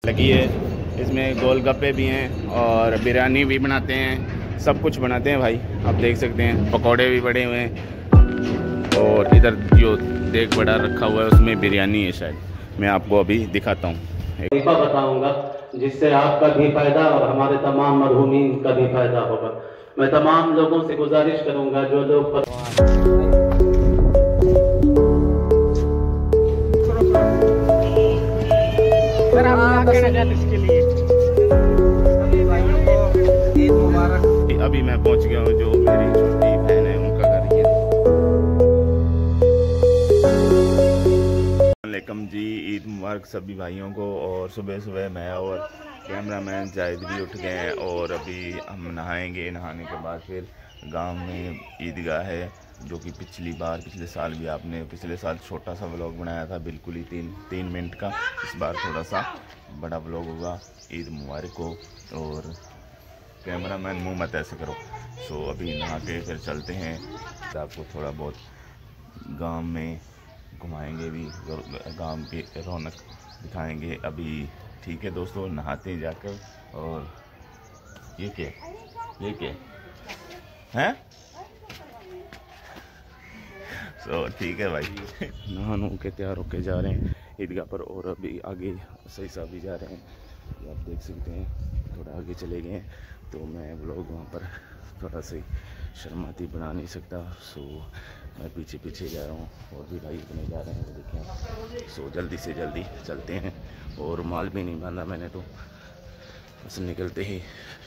लगी है। इसमें गोलगप्पे भी हैं और बिरयानी भी बनाते हैं, सब कुछ बनाते हैं भाई। आप देख सकते हैं पकौड़े भी पड़े हुए हैं और इधर जो देग बड़ा रखा हुआ है उसमें बिरयानी है शायद। मैं आपको अभी दिखाता हूँ, वजीफा बताऊंगा जिससे आपका भी फायदा और हमारे तमाम मरहूमीन का भी फायदा होगा। मैं तमाम लोगों से गुजारिश करूंगा जो लोग इसके लिए ईद मुबारक। अभी मैं पहुंच गया हूँ जो मेरी छोटी बहन है उनका घर ये। वालेकुम जी, ईद मुबारक सभी भाइयों को। और सुबह सुबह मैं और कैमरामैन जाहिद भी उठ गए हैं और अभी हम नहाएंगे। नहाने के बाद फिर गांव में ईदगाह है जो कि पिछले साल भी आपने पिछले साल छोटा सा व्लॉग बनाया था, बिल्कुल ही तीन मिनट का। इस बार थोड़ा सा बड़ा व्लॉग होगा। ईद मुबारक हो। और कैमरामैन मुँह मत ऐसे करो। सो अभी नहा के फिर चलते हैं, आपको थोड़ा बहुत गांव में घुमाएंगे भी, गांव की रौनक दिखाएंगे अभी। ठीक है दोस्तों, नहाते हैं जाकर। और ये क्या है? सो ठीक है भाई। नहा नु के तैयार होके जा रहे हैं ईदगाह पर। और अभी आगे सही साहब भी जा रहे हैं, ये आप देख सकते हैं। थोड़ा आगे चले गए हैं तो मैं व्लॉग वहाँ पर थोड़ा सी शर्माती बना नहीं सकता। सो मैं पीछे पीछे जा रहा हूँ और भी भाई अपने जा रहे हैं, वो देखें। सो जल्दी से जल्दी चलते हैं। और माल भी नहीं बांधा मैंने, तो बस निकलते ही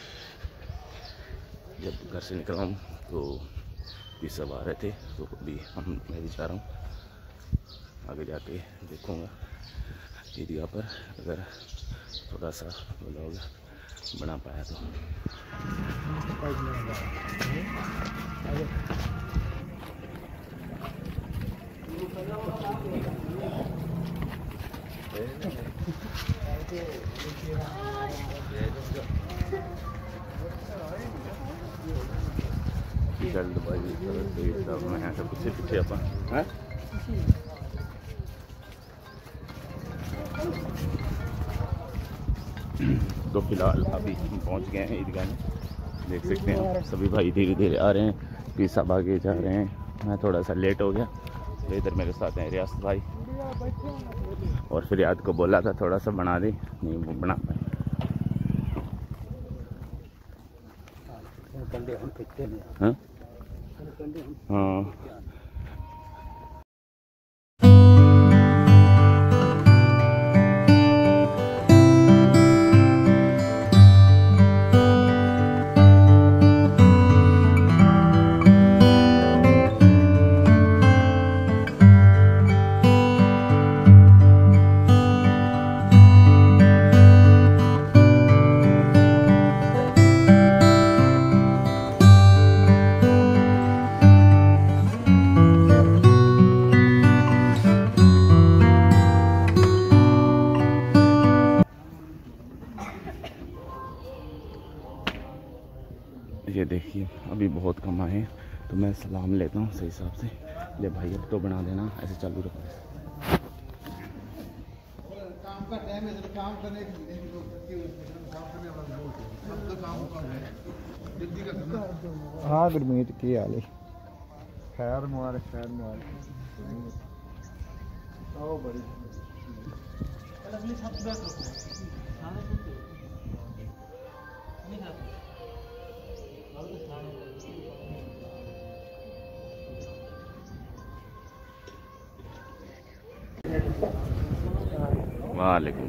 जब घर से निकला हूँ तो भी सब आ रहे थे, तो अभी मैं भी जा रहा हूँ। आगे जाके देखूँगा ईदगाह पर, अगर थोड़ा सा व्लॉग बना पाया तो। जल्दबाजी मैं तो पीछे पीछे अपन है। तो फिलहाल अभी हम पहुंच गए हैं ईदगाह में, देख सकते हैं सभी भाई धीरे धीरे आ रहे हैं, फिर सब आगे जा रहे हैं। मैं थोड़ा सा लेट हो गया, तो इधर मेरे साथ हैं रियासत भाई। और फिर याद को बोला था थोड़ा सा बना दे, नहीं वो बना पाए। हाँ हाँ ये देखिए अभी बहुत कम आए, तो मैं सलाम लेता हूँ सही हिसाब से। ले भाई अब तो बना देना, ऐसे चालू रखो। काम का टाइम है, काम करने हाँ गुरमीत की हाल है? खैर मुबारक आओ बड़ी वालेकुम।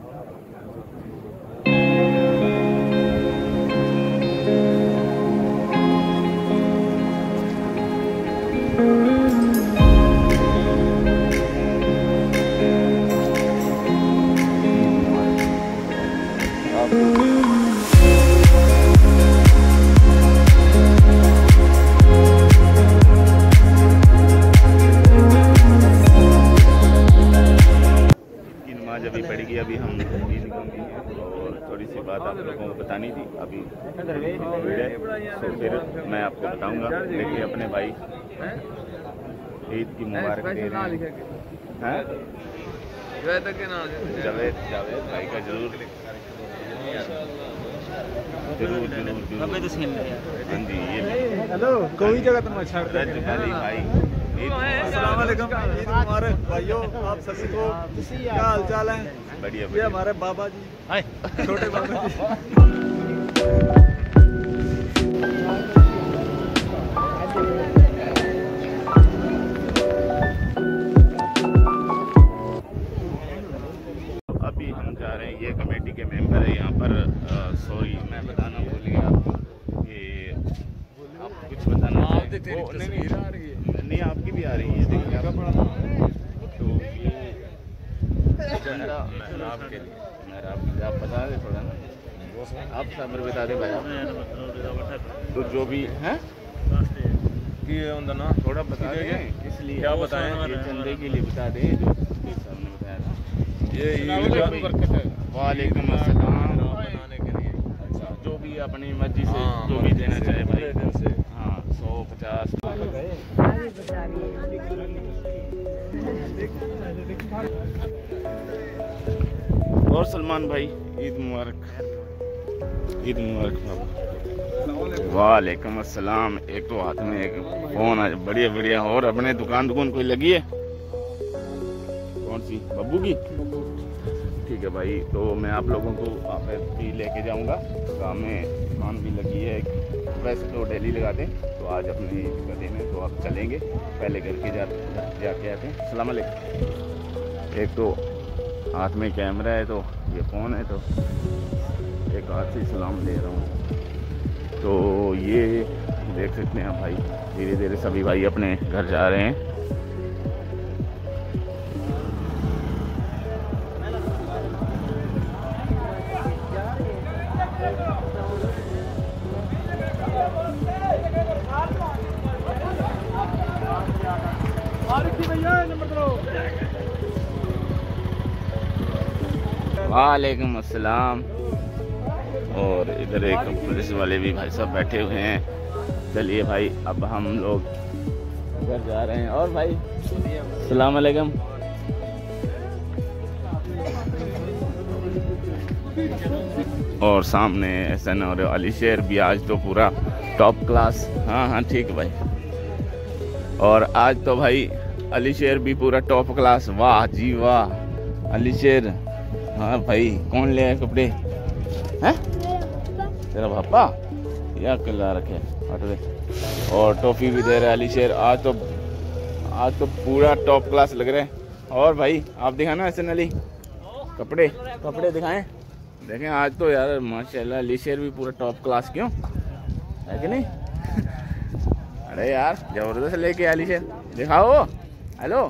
अभी पड़ेगी, अभी हम और थोड़ी सी बात आप लोगों को बतानी थी अभी। तो फिर मैं आपको बताऊंगा। देखिए अपने भाई ईद की मुबारक दे रहे हैं। जावेद भाई का जरूर हाँ जी। ये हेलो कोई जगह तुम अच्छा रज अली भाई अस्सलाम वालेकुम, ईद मुबारक भाइयों आप सभी को। क्या हाल चाल है? बढ़िया ये हमारे बाबा जी, छोटे बाबा जी। अभी हम जा रहे हैं, ये कमेटी के मेंबर है यहाँ पर। सॉरी मैं बताना भूल गया कि आप कुछ बताना नहीं आपकी भी आ रही है। देखिए आप तो आपके लिए आप बता दें थोड़ा ना, आप सबर बता दें भाई। तो जो भी है ना थोड़ा बता दें, इसलिए क्या बताएं, चंदे के लिए बता दें जो साहब ने बताया था। ये वालेकुम अस्सलाम बनाने के लिए जो भी अपनी मर्जी से जो भी देना चाहे भाई। हाँ 150 और सलमान भाई ईद मुबारक, ईद मुबारक बाबा। वालेकुम अस्सलाम। एक तो हाथ में एक फोन है, बढ़िया बढ़िया। और अपने दुकान कोई लगी है? कौन सी? बब्बू की? ठीक है भाई, तो मैं आप लोगों को आप भी लेके जाऊंगा। काम में दुकान भी लगी है, वैसे तो डेली लगाते हैं, तो आज अपने गले में तो आप चलेंगे। पहले घर के जाके आते हैं। अस्सलाम वालेकुम। एक तो हाथ में कैमरा है, तो ये फ़ोन है, तो एक हाथ से सलाम ले रहा हूँ। तो ये देख सकते हैं आप भाई, धीरे धीरे सभी भाई अपने घर जा रहे हैं। वालेकुम अस्सलाम। और इधर एक पुलिस वाले भी भाई साहब बैठे हुए हैं। चलिए भाई, अब हम लोग घर जा रहे हैं। और भाई अस्सलाम वालेकुम। और सामने एहसन और अली शेर भी आज तो पूरा टॉप क्लास। हाँ ठीक है भाई। और आज तो भाई अली शेर भी पूरा टॉप क्लास। वाह जी वाह अली शेर। हाँ भाई, कौन ले आए कपड़े? हैं तेरा पापा या कला रखे हट दे। और टॉफी भी दे रहा है अली शेर। आज तो पूरा टॉप क्लास लग रहा है। और भाई आप दिखाना एहसन अली, कपड़े दिखाएं। देखें आज तो यार माशाल्लाह अली शेर भी पूरा टॉप क्लास। क्यों है कि नहीं? अरे यार जबरदस्त लेके अली शेर, दिखाओ। हेलो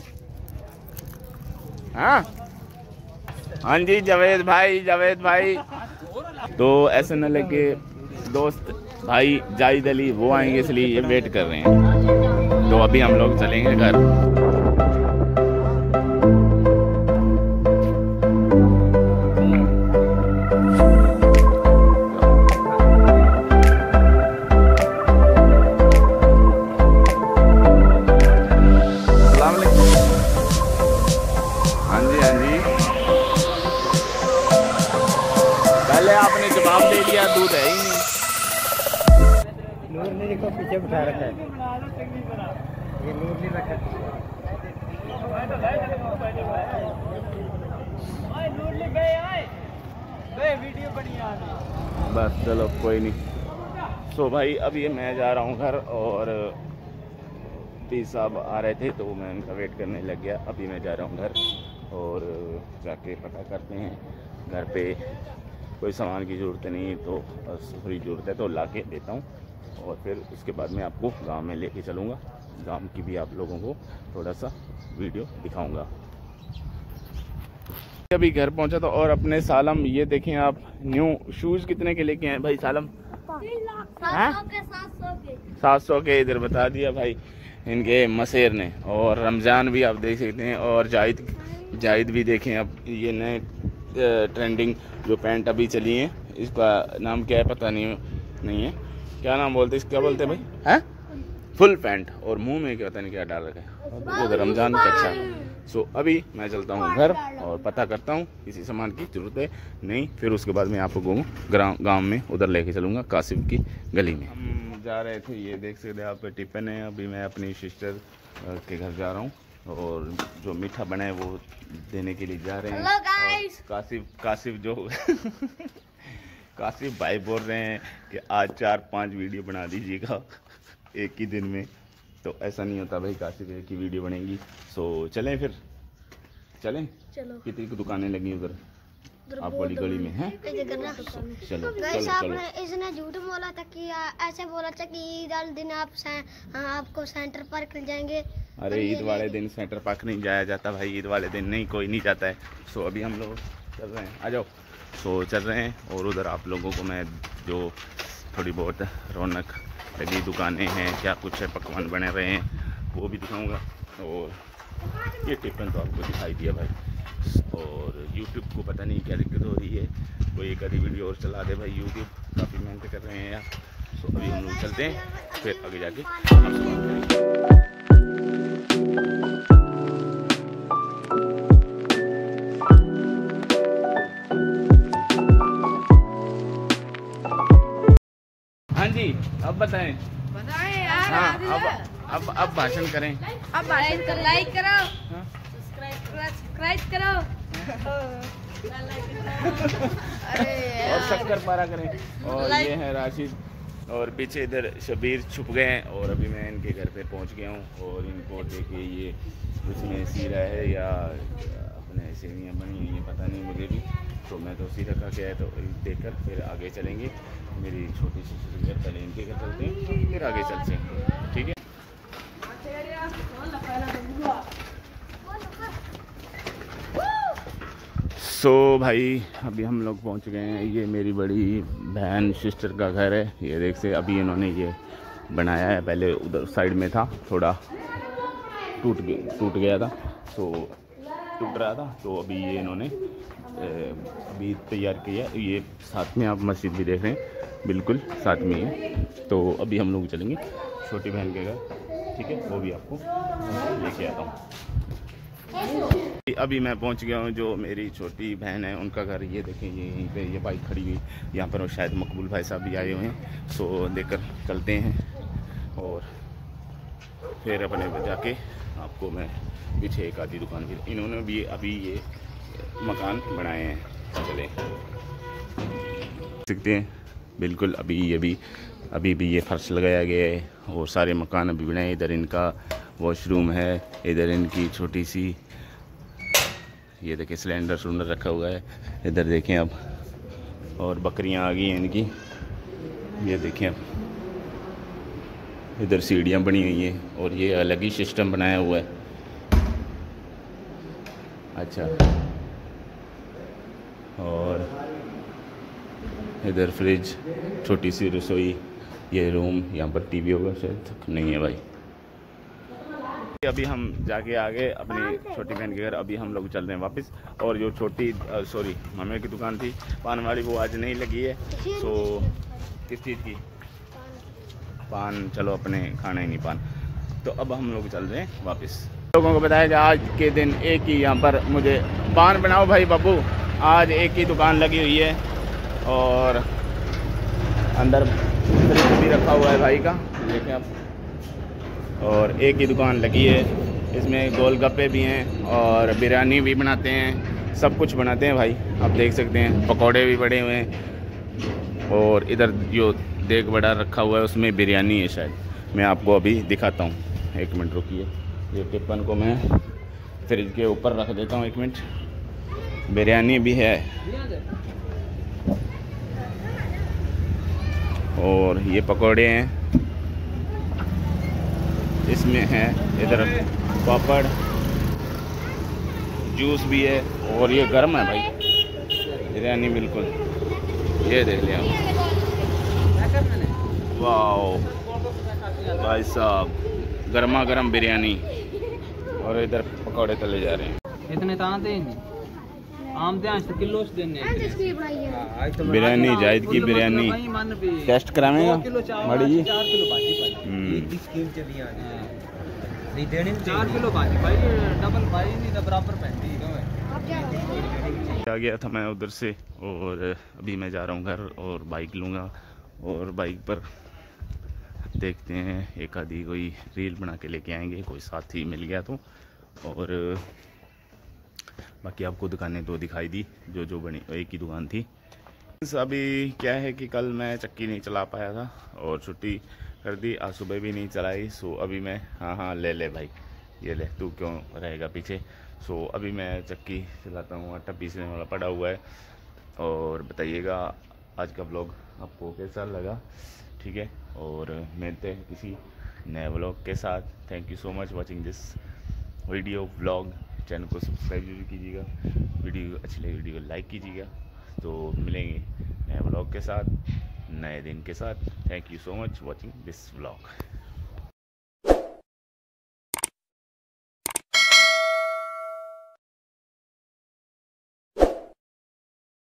हाँ जी जावेद भाई। तो SNL के दोस्त भाई जाहिद अली वो आएंगे, इसलिए ये वेट कर रहे हैं। तो अभी हम लोग चलेंगे घर। पहले आपने जवाब दे दिया, दूध है ही नहीं। नूर ने देखो पीछे उठा रखा है, ये नूर ने रखा। बस चलो कोई नहीं। सो भाई अब ये मैं जा रहा हूँ घर, और पी साहब आ रहे थे तो मैं उनका वेट करने लग गया। अभी मैं जा रहा हूँ घर, और जाके पता करते हैं घर पे कोई सामान की ज़रूरत नहीं है, तो बस थोड़ी ज़रूरत है तो ला के देता हूँ। और फिर उसके बाद मैं आपको गांव में लेके चलूँगा, गांव की भी आप लोगों को थोड़ा सा वीडियो दिखाऊंगा। अभी घर पहुंचा तो, और अपने सालम ये देखें आप, न्यू शूज़ कितने के लेके आए भाई सालम? 700 के इधर बता दिया भाई इनके मसेर ने। और रमज़ान भी आप देख सकते हैं। और जाहिद भी देखें अब, ये नए ट्रेंडिंग जो पैंट अभी चली है, इसका नाम क्या है पता नहीं है, क्या नाम बोलते हैं, क्या बोलते हैं भाई? हैं फुल पैंट। और मुंह में क्या पता नहीं क्या डाल रखा है, रमज़ान का अच्छा सो अभी मैं चलता हूँ घर और पता करता हूँ किसी सामान की ज़रूरत है नहीं, फिर उसके बाद मैं आप लोगों को गाँव में उधर लेके चलूँगा कासिफ की गली में। हम जा रहे थे, ये देख सकते हैं आप टिफ़िन है। अभी मैं अपनी सिस्टर के घर जा रहा हूँ और जो मीठा बना है वो देने के लिए जा रहे हैं। कासिफ जो कासिफ भाई बोल रहे हैं कि आज 4-5 वीडियो बना दीजिएगा एक ही दिन में, तो ऐसा नहीं होता भाई, कासिफ एक ही वीडियो बनेगी। सो चलें फिर, चलें। चलो। कितनी दुकानें लगी उधर आप वाली गली में हैं? चलो चलो। इसने झूठ बोला था कि ऐसे बोला था कि ईद वाले दिन आपको सेंटर पार्क ले जाएंगे। अरे ईद वाले दिन सेंटर पार्क नहीं जाया जाता भाई, ईद वाले दिन नहीं, कोई नहीं जाता है। सो अभी हम लोग चल रहे हैं, आ जाओ। सो चल रहे हैं और उधर आप लोगों को मैं जो थोड़ी बहुत रौनक लगी दुकानें हैं, क्या कुछ है, पकवान बने रहे हैं, वो भी दिखाऊंगा। और ये टिफ़िन तो आपको दिखाई दिया भाई। और यूट्यूब को पता नहीं क्या दिक्कत हो रही है, कोई एक आधी वीडियो और चला दे भाई, यूट्यूब काफ़ी मेहनत कर रहे हैं यार। सो अभी हम लोग चलते हैं, फिर आगे जाके हाँ जी, अब बताएं यार। हाँ, अब भाषण करें। अब भाषण कर, लाइक करो, सब्सक्राइब करो और शक्कर पारा करें। और ये है राशिद और पीछे इधर शबीर छुप गए हैं और अभी मैं इनके घर पे पहुंच गया हूं। और इनको देखिए ये उसमें सीरा है या अपने सेवियाँ बनी हुई हैं, पता नहीं मुझे भी, तो मैं तो सीरा खा के आया, तो देखकर फिर आगे चलेंगे। मेरी छोटी सी घर, पहले इनके घर चलते हैं फिर आगे चलते हैं, ठीक है। सो भाई अभी हम लोग पहुंच गए हैं, ये मेरी बड़ी बहन सिस्टर का घर है। ये देख से अभी इन्होंने ये बनाया है, पहले उधर साइड में था, थोड़ा टूट गया था, तो टूट रहा था, तो अभी ये इन्होंने अभी तैयार किया। ये साथ में आप मस्जिद भी देख रहे हैं, बिल्कुल साथ में है। तो अभी हम लोग चलेंगे छोटी बहन के घर, ठीक है, वो भी आपको लेके आता हूँ। अभी मैं पहुंच गया हूँ जो मेरी छोटी बहन है उनका घर। ये देखें, ये यहीं पे ये बाइक खड़ी हुई, यहाँ पर शायद मकबूल भाई साहब भी आए हुए हैं। सो लेकर चलते हैं और फिर अपने जाके आपको मैं पीछे एक आधी दुकान की, इन्होंने भी अभी ये मकान बनाए हैं, चले सकते हैं बिल्कुल। अभी भी ये फर्श लगाया गया है और सारे मकान अभी बनाए। इधर इनका वॉशरूम है, इधर इनकी छोटी सी, ये देखें सिलेंडर रखा हुआ है, इधर देखें अब, और बकरियां आ गई हैं इनकी, ये देखें अब, इधर सीढ़ियां बनी हुई हैं और ये अलग ही सिस्टम बनाया हुआ है। अच्छा, और इधर फ्रिज, छोटी सी रसोई, ये रूम, यहाँ पर टीवी होगा शायद, नहीं है भाई। अभी हम जाके आ गए अपनी छोटी बहन के घर, अभी हम लोग चल रहे हैं वापस। और जो छोटी मामे की दुकान थी पान वाली, वो आज नहीं लगी है। तो किस चीज़ की? पान, चलो अपने खाना ही नहीं पान। तो अब हम लोग चल रहे हैं वापस। लोगों को बताया कि आज के दिन एक ही यहाँ पर मुझे पान बनाओ भाई बब्बू, आज एक ही दुकान लगी हुई है और अंदर फ्रिज भी रखा हुआ है भाई का, देखें आप, और एक ही दुकान लगी है। इसमें गोलगप्पे भी हैं और बिरयानी भी बनाते हैं, सब कुछ बनाते हैं भाई, आप देख सकते हैं। पकौड़े भी पड़े हुए हैं और इधर जो देग बड़ा रखा हुआ है उसमें बिरयानी है शायद, मैं आपको अभी दिखाता हूँ, एक मिनट रुकिए। ये टिप्पन को मैं फ्रिज के ऊपर रख देता हूँ, एक मिनट। बिरयानी भी है और ये पकौड़े हैं, इसमें है इधर पापड़, जूस भी है और ये गर्म है भाई बिरयानी बिल्कुल, ये देख लिया। वाओ भाई साहब, गर्मा गर्म बिरयानी और इधर पकौड़े तले जा रहे हैं। इतने ताने आम किलो बिरयानी, जायद की बिरयानी टेस्ट करावेगा बड़ी जी। 4 किलो भाजी भाई, डबल भाई नहीं तो बराबर पहनती है। आ गया था मैं उधर से और अभी मैं जा रहा हूँ घर और बाइक लूँगा और बाइक पर देखते हैं एक आधी कोई रील बना के लेके आएंगे, कोई साथी मिल गया तो। और बाकी आपको दुकानें तो दिखाई दी जो जो बनी, एक ही दुकान थी। अभी क्या है कि कल मैं चक्की नहीं चला पाया था और छुट्टी कर दी, आज सुबह भी नहीं चलाई। सो अभी मैं हाँ ले भाई, ये ले, तू क्यों रहेगा पीछे। सो अभी मैं चक्की चलाता हूँ, आटा पीसने वाला पड़ा हुआ है। और बताइएगा आज का व्लॉग आपको कैसा लगा, ठीक है। और मिलते हैं किसी नए व्लॉग के साथ। Thank you so much watching this video vlog. Channel को सब्सक्राइब जरूर कीजिएगा, वीडियो अच्छी लगी वीडियो को लाइक कीजिएगा। तो मिलेंगे नए व्लॉग के साथ, नए दिन के साथ। Thank you so much watching this vlog.